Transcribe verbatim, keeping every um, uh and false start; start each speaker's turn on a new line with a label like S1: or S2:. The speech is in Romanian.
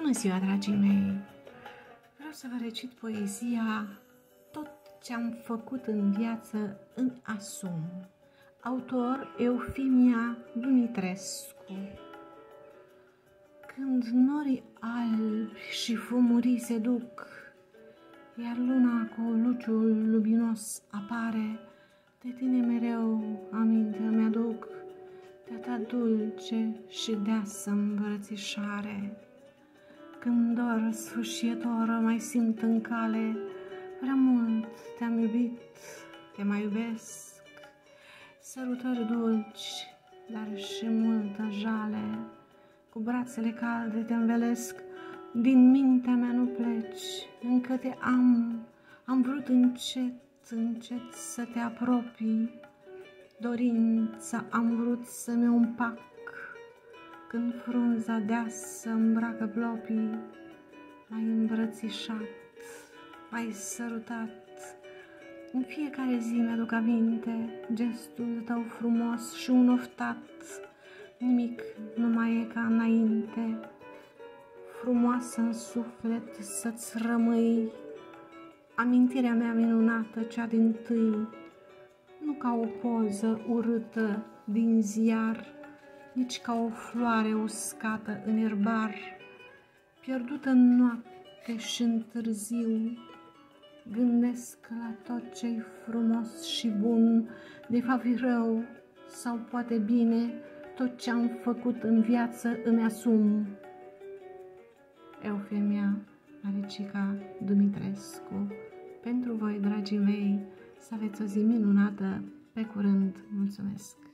S1: Bună ziua, dragii mei! Vreau să vă recit poezia Tot ce-am făcut în viață îmi asum. Autor Eufimia Dumitrescu. Când norii albi și fumurii se duc, iar luna cu luciul luminos apare, de tine mereu aminte mi-aduc, de-a ta dulce și deasă îmbrățișare. Când dor sfâșietor mai simt în cale, prea mult te-am iubit, te mai iubesc. Sărutări dulci, dar și multă jale, cu brațele calde te învelesc, din mintea mea nu pleci, încă te am, am vrut încet, încet să te apropii, dorința am vrut să-mi o împac, când frunza deasă îmbracă plopii, m-ai îmbrățișat, m-ai sărutat. În fiecare zi mi-aduc aminte gestul tău frumos și un oftat, nimic nu mai e ca înainte. Frumoasă în suflet să-ți rămâi, amintirea mea minunată, cea dintâi, nu ca o poză urâtă din ziar, nici ca o floare uscată în erbar, pierdută în noapte și în târziu. Gândesc la tot ce-i frumos și bun, de fapt rău sau poate bine, tot ce-am făcut în viață îmi asum. Eufemia Maricica Dumitrescu. Pentru voi, dragii mei, să aveți o zi minunată. Pe curând, mulțumesc!